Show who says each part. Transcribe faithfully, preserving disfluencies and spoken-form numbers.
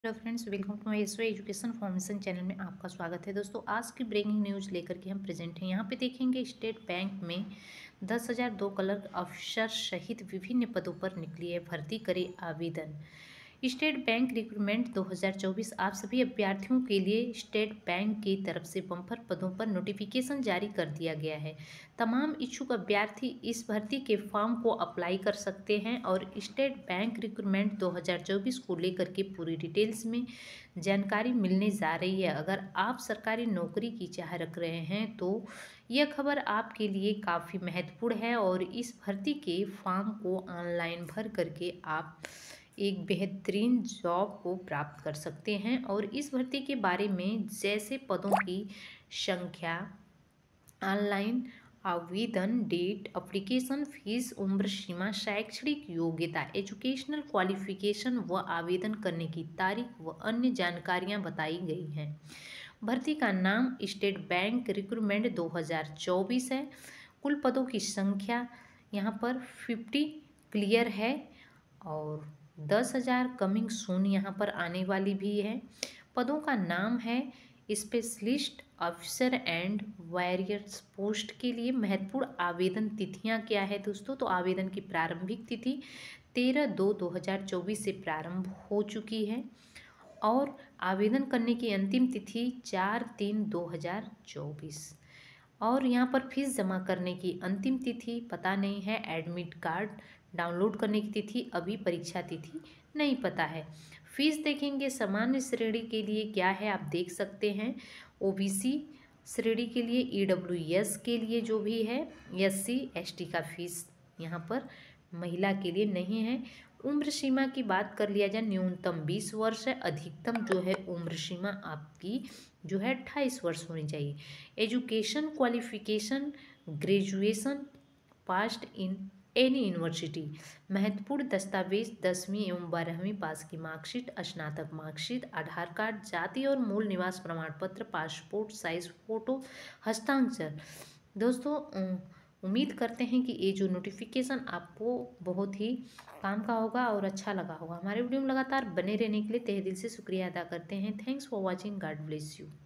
Speaker 1: Hello friends, welcome to my S Y education formation channel में आपका स्वागत है। दोस्तों, आज की ब्रेकिंग न्यूज़ लेकर के हम प्रेजेंट हैं। यहाँ पे देखेंगे स्टेट बैंक में दस हज़ार दो क्लर्क अफसर सहित विभिन्न पदों पर निकली है भर्ती, करे आवेदन। स्टेट बैंक रिक्रूटमेंट दो हज़ार चौबीस आप सभी अभ्यर्थियों के लिए स्टेट बैंक की तरफ से बम्पर पदों पर नोटिफिकेशन जारी कर दिया गया है। तमाम इच्छुक अभ्यर्थी इस भर्ती के फॉर्म को अप्लाई कर सकते हैं और स्टेट बैंक रिक्रूटमेंट दो हज़ार चौबीस को लेकर के पूरी डिटेल्स में जानकारी मिलने जा रही है। अगर आप सरकारी नौकरी की चाह रख रहे हैं तो यह खबर आपके लिए काफ़ी महत्वपूर्ण है और इस भर्ती के फॉर्म को ऑनलाइन भर करके आप एक बेहतरीन जॉब को प्राप्त कर सकते हैं। और इस भर्ती के बारे में जैसे पदों की संख्या, ऑनलाइन आवेदन डेट, एप्लीकेशन फीस, उम्र सीमा, शैक्षणिक योग्यता, एजुकेशनल क्वालिफिकेशन व आवेदन करने की तारीख व अन्य जानकारियां बताई गई हैं। भर्ती का नाम स्टेट बैंक रिक्रूटमेंट दो हज़ार चौबीस है। कुल पदों की संख्या यहाँ पर फिफ्टी क्लियर है और दस हज़ार कमिंग सून यहाँ पर आने वाली भी है। पदों का नाम है specialist officer and warriors post के लिए। महत्वपूर्ण आवेदन तिथियां क्या है दोस्तों? तो आवेदन की प्रारंभिक तिथि तेरह दो दो हज़ार चौबीस से प्रारंभ हो चुकी है और आवेदन करने की अंतिम तिथि चार तीन दो हज़ार चौबीस। और यहाँ पर फीस जमा करने की अंतिम तिथि पता नहीं है। एडमिट कार्ड डाउनलोड करने की तिथि अभी, परीक्षा तिथि नहीं पता है। फीस देखेंगे सामान्य श्रेणी के लिए क्या है, आप देख सकते हैं। ओबीसी श्रेणी के लिए, ईडब्ल्यूएस के लिए जो भी है, एससी एसटी का फीस यहाँ पर महिला के लिए नहीं है। उम्र सीमा की बात कर लिया जाए, न्यूनतम बीस वर्ष है, अधिकतम जो है उम्र सीमा आपकी जो है अट्ठाईस वर्ष होनी चाहिए। Education qualification graduation passed in any university. महत्वपूर्ण दस्तावेज दसवीं एवं बारहवीं पास की मार्कशीट, स्नातक मार्कशीट, आधार कार्ड, जाति और मूल निवास प्रमाण पत्र, पासपोर्ट साइज फोटो, हस्ताक्षर। दोस्तों, उम्मीद करते हैं कि ये जो नोटिफिकेशन आपको बहुत ही काम का होगा और अच्छा लगा होगा। हमारे वीडियो में लगातार बने रहने के लिए तहे दिल से शुक्रिया अदा करते हैं। Thanks for watching. God bless you.